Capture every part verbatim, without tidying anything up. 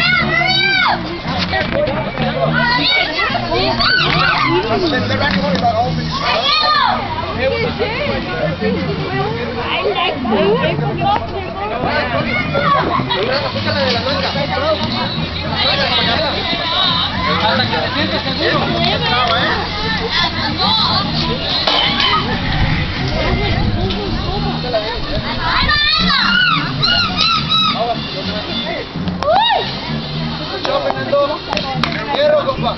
Quiero, compa.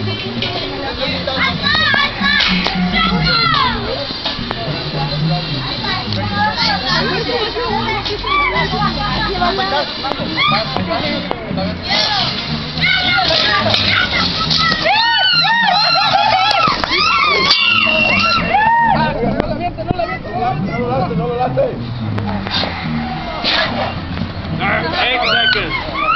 Eight seconds.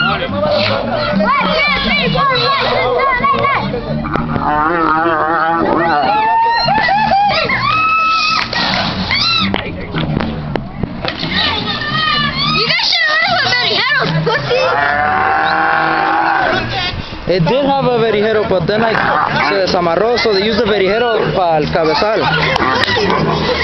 It did have a verijero, but then like se desamarró, so they used the verijero para el cabezal.